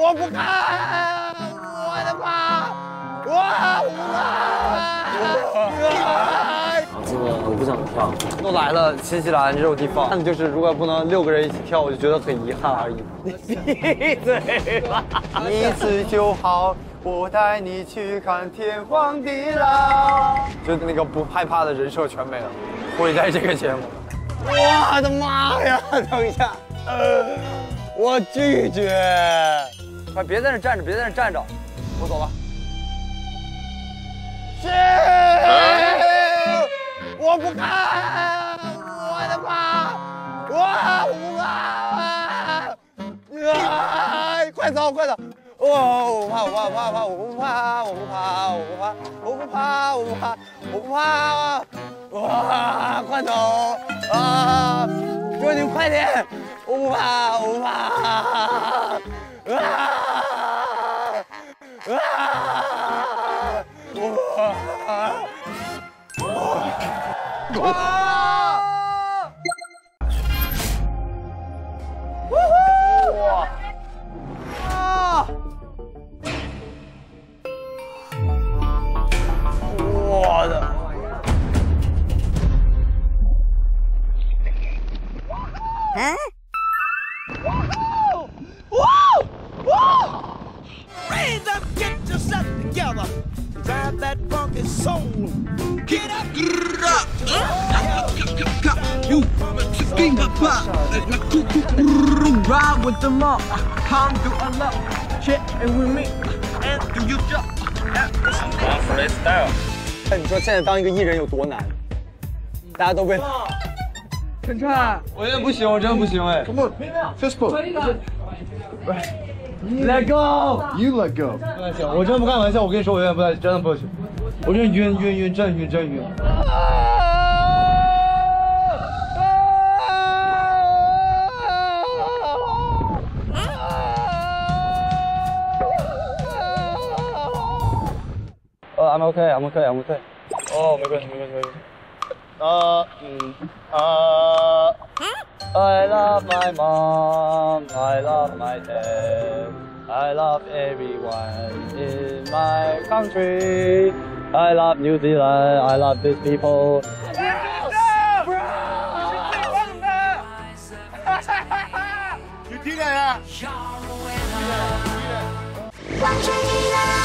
我不看，我的妈！我不想跳。都来了新西兰这种地方，就是如果不能6个人一起跳，我就觉得很遗憾而已。你闭嘴吧！一次就好，我带你去看天荒地老。就那个不害怕的人设全没了，毁在这个节目。我的妈呀！等一下，我拒绝。快别在那站着，别在那站着，我走了。是，我不看，我的妈，我不看，快走快走！我不怕，我不怕，我不怕，我不怕，我不怕，我不怕，我不怕！哇，快走啊！哥，你快点！我不怕，我不怕！我的。 嗯。 Raise up, get yourself together. Drive that funky soul. Get up, You king papa, ride with them all. Come to a lot, shit and with me, and do your job. freestyle。你说现在当一个艺人有多难？大家都为了。 陈川， 我真的不行，我真的不行哎。 Come on, fist bump. Let go. You let go. 不太行，我真的不开玩笑，我跟你说，我有点不太，真的不行。我真晕，真晕。I'm okay. 哦，没关系。I love my mom. I love my dad. I love everyone in my country. I love New Zealand. I love these people. You do that. 光吹起来。